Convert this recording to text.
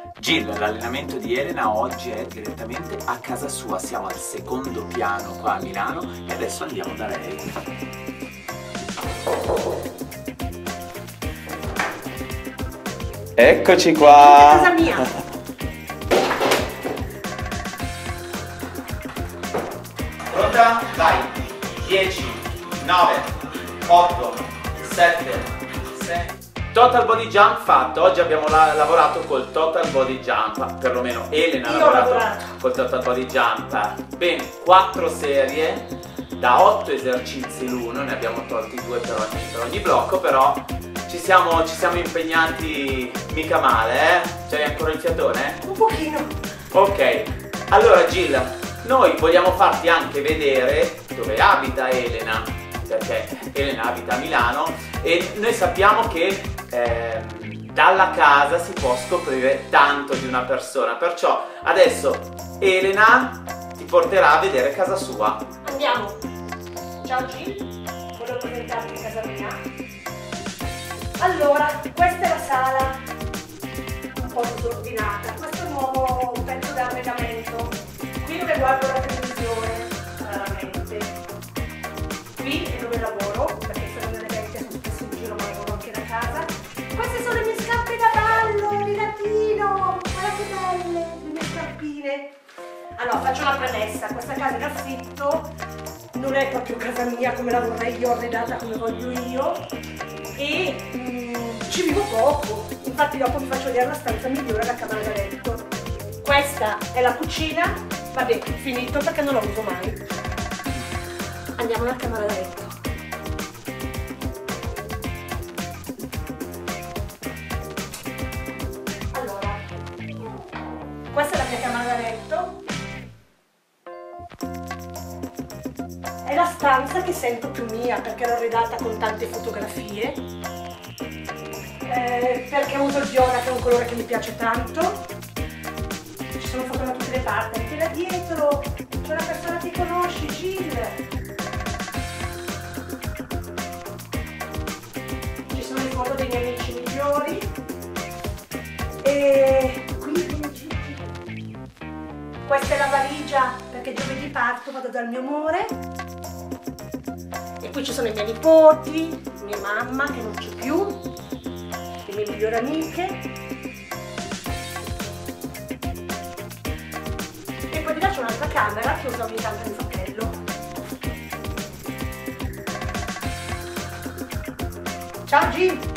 Jill, l'allenamento di Elena oggi è direttamente a casa sua, siamo al secondo piano qua a Milano e adesso andiamo da lei. Eccoci qua! Casa mia! Pronta? Vai! 10, 9, 8, 7, 6... Total body jump fatto, oggi abbiamo lavorato col total body jump, perlomeno Elena ha lavorato col total body jump, ben 4 serie da 8 esercizi l'uno, ne abbiamo tolti 2 per ogni blocco, però ci siamo impegnati mica male, C'hai ancora il fiatone? Un pochino. Ok, allora Jill, noi vogliamo farti anche vedere dove abita Elena, perché Elena abita a Milano e noi sappiamo che dalla casa si può scoprire tanto di una persona, perciò adesso Elena ti porterà a vedere casa sua. Andiamo. Ciao G, volevo presentarti casa mia. Allora, questa è la sala, un po' disordinata. Questo è un nuovo pezzo d'arredamento. Qui dove guardo la televisione, raramente. Qui è dove lavoro, perché sono nelle vecchie, sono spesso in giro, ma lavoro anche da casa. Queste sono le mie scarpe da ballo, di latino, guarda che belle, le mie scarpine. Allora, faccio una premessa, questa casa in affitto non è proprio casa mia come la vorrei io, arredata come voglio io, e ci vivo poco, infatti dopo vi faccio vedere la stanza migliore, la camera da letto. Questa è la cucina, vabbè, finito perché non la uso mai. Andiamo alla camera da letto. Allora, questa è la mia camera da letto. È la stanza che sento più mia perché l'ho arredata con tante fotografie, perché uso il viola che è un colore che mi piace tanto. Ci sono foto da tutte le parti, anche là dietro c'è una persona che conosci, Jill. Ci sono le foto dei miei amici migliori e qui questa è la valigia perché giovedì parto, vado dal mio amore. E qui ci sono i miei nipoti, mia mamma che non c'è più, le mie migliori amiche. E poi di là c'è un'altra camera che uso ogni tanto in fratello. Ciao G!